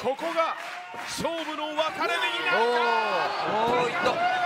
ここが勝負の分かれ目になるか。 おお、いった。